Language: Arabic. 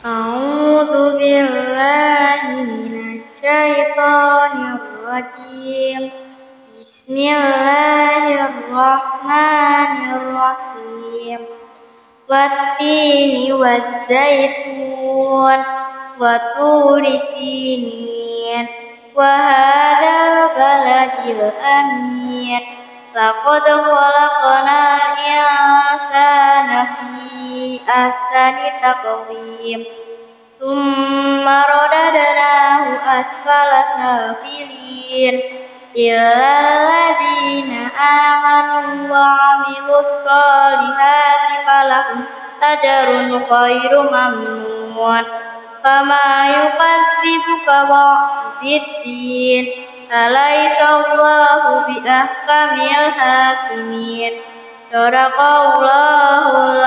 أعوذ بالله من الشيطان الرجيم. بسم الله الرحمن الرحيم. والتين والزيتون وطور سينين وهذا البلد الأمين. لقد خلقنا الإنسان في أحسن تقويم ثم رددناه أسفل سافلين إلا الذين آمنوا وعملوا الصالحات فلهم أجر غير ممنون. فما يكذبك بعد بالدين أليس الله بأحكم الحاكمين. صدق الله